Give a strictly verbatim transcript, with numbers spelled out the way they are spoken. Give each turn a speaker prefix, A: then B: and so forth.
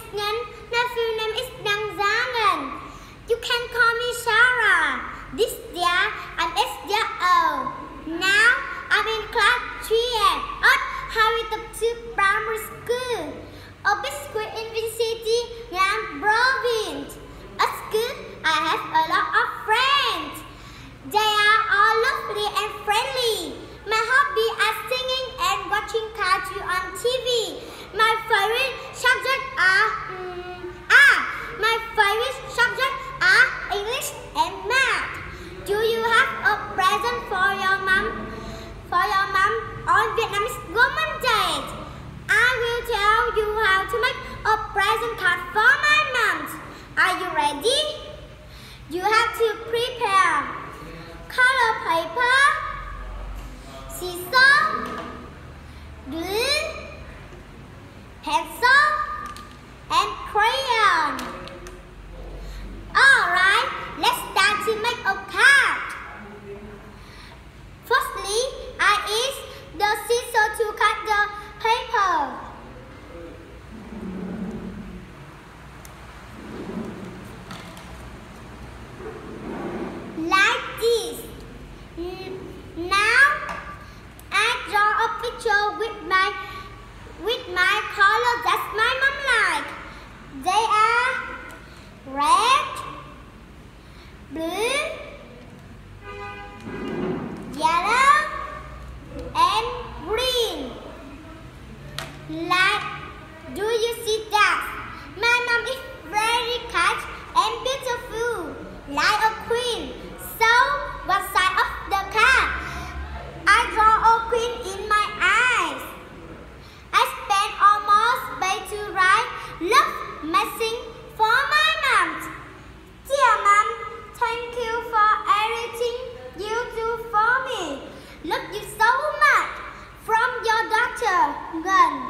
A: Nhan. My full name is Dang Zangan. You can call me Sarah. This year I'm eight years old. Now I'm in class three at Haritabtu Primary School, a big school in the city, Nam Province. At school, I have a lot of friends. They are all lovely and friendly. My hobby are singing and watching cartoons on T V. My favorite subjects are um, ah, my favorite subjects are English and math. Do you have a present for your mom? For your mom on Vietnamese Women's Day? I will tell you how to make a present card for my mom. Are you ready? You have to prepare color paper, scissors, glue, pencil, and crayon. Alright, let's start to make a card. Firstly, I use the scissors to cut the paper. Like this. Now, I draw a picture with my with my color that my mom like. They are red, blue, yellow, and green. Like, do you see that? My mom is very kind and beautiful, like a queen. So, what side of the card? I draw a queen in my eyes. I spent almost way to write love messing for my mom. Dear mom, thank you for everything you do for me. Love you so much. From your daughter, Ngân.